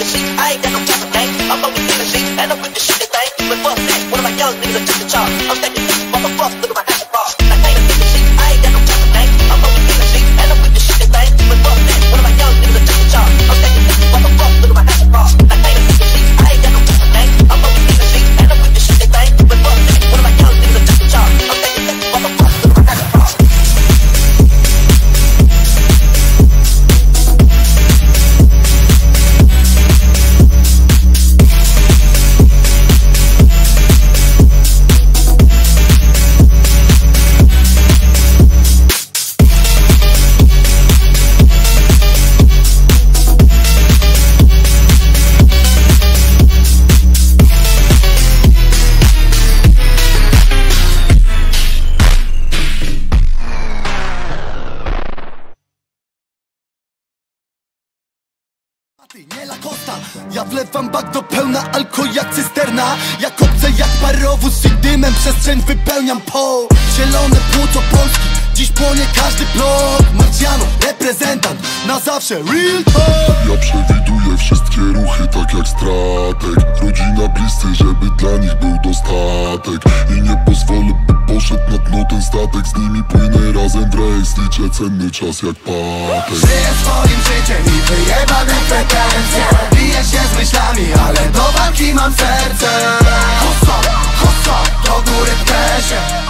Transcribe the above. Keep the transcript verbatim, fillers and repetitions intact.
the sheet. I ain't got no time for game. I'm only in the sheet, and I'm with the shit they think. But fuck that, one of my young niggas that took the charge. I'm stacking this motherfucker, look at my HaxBall. I can't in the sheet, I ain't got no time for game. I'm only in the sheet, and I'm with the shit they think. But fuck that, one of my young niggas that took the charge. I'm stacking this motherfucker, look at my HaxBall. I can't in the sheet, I ain't got no time for game. I'm only in the sheet, and I'm with the shit they think. But fuck that, one of my young niggas that took the charge. I'm stacking this motherfucker, look at my HaxBall. Nie la costa, ja wlewam bak do pełna alko jak cysterna. Ja kopcę jak parowóz i dymem przestrzeń wypełniam po zielone płuco Polski, dziś płonie każdy blok. Marciano, reprezentant, na zawsze real talk. Ja przewiduję wszystkie ruchy tak jak strateg. Rodzina bliscy, żeby dla nich był dostatek. I nie pozwolę, by poszedł na dno ten statek. Z nimi płynę razem w rejs, liczę cenny czas jak patek. Żyję swoim życiem i wyjebanym pretensje. Biję się z myślami, ale do walki mam serce. Hossa, hossa, do góry pchę się.